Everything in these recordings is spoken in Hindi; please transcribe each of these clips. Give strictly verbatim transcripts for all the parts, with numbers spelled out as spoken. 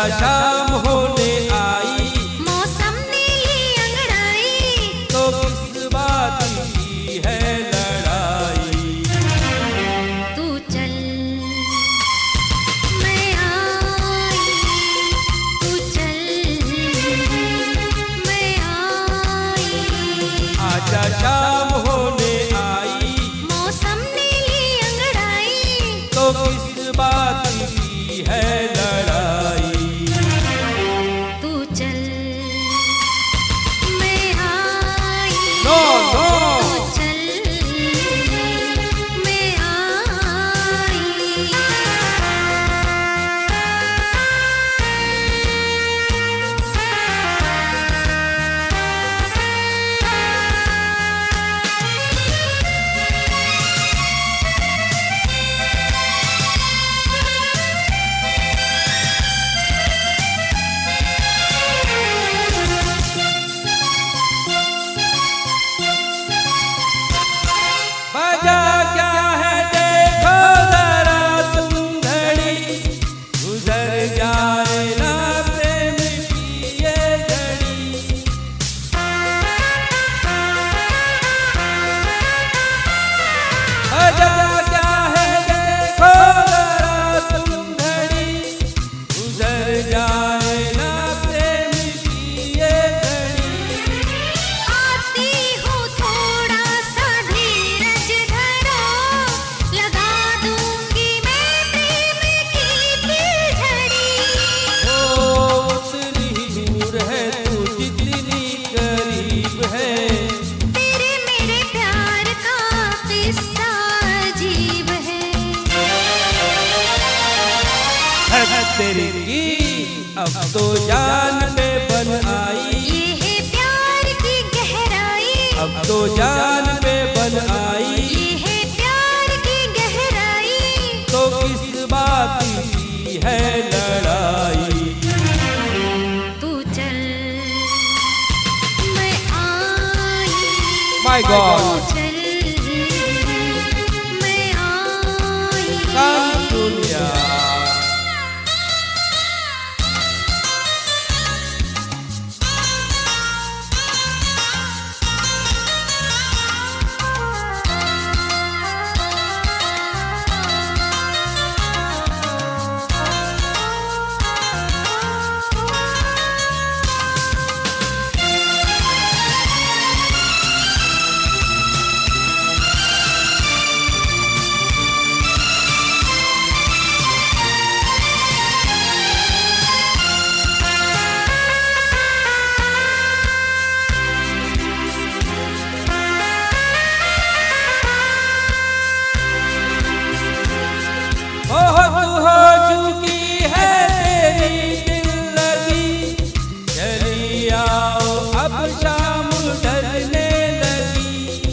आजा शाम होने आई, मौसम ने ली अंगड़ाई, तो किस बात की है लड़ाई। तू चल मैं आई, तू चल मैं आई, आजा शाम होने आई, मौसम ने ली अंगड़ाई, तो किस बात की है लड़ाई। तू चल मैं आई, नो नो तू चल मैं आई। वजह क्या है देखो जरा तुम घड़ी, गुजर जाए ना प्रेम की ये घड़ी। वजह क्या है देखो जरा तुम घड़ी, गुजर जाए ना प्रेम की ये घड़ी। आती हूँ थोड़ा सा धीरज धरो, लगा दूंगी मैं प्रेम की तिलझड़ी। ओ उतनी दूर है तू जितनी करीब है, तेरे मेरे प्यार का किस्सा अजीब है। है तेरी की अब तो जान पे बन आई, ये है प्यार की गहराई, अब तो जान पे बन आई, ये है प्यार की गहराई। तो किस बात की है लड़ाई। तू चल मैं आई, माय गॉड तू चल मैं आई। कान दुनिया ओह तू हो चुकी है तेरी दिल लगी, चली आओ अब शाम ढलने लगी।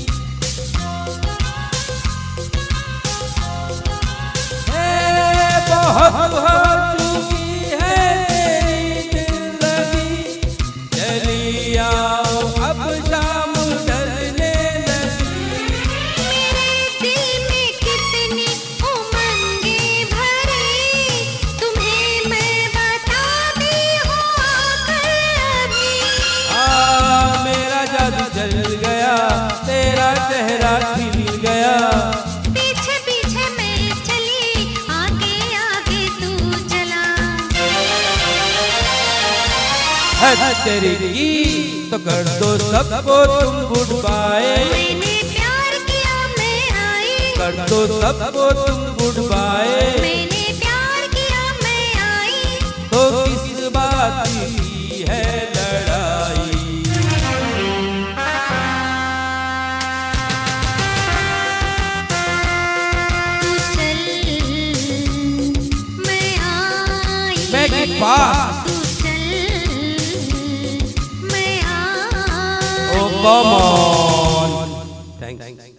ए बहुत हो चुकी है तेरी दिल लगी, चली आओ अब शाम ढलने लगी। मेरे दिल में कितनी उमंगें भरी, तुम्हें मैं बताती हूँ आकर अभी। आ मेरा जादू चल गया, तेरा चेहरा खिल गया। पीछे पीछे मैं चली, आगे आगे तू चला। है तेरी की तो कर दो सबको तुम गुड बाय, मैंने प्यार किया मैं आई, कर दो सबको तुम गुड बाय। मैंने प्यार किया मैं आई। तो किस बात की है लड़ाई। तू चल मैं आई, Make it fast. तू चल मैं आई। Oh come on. Thanks.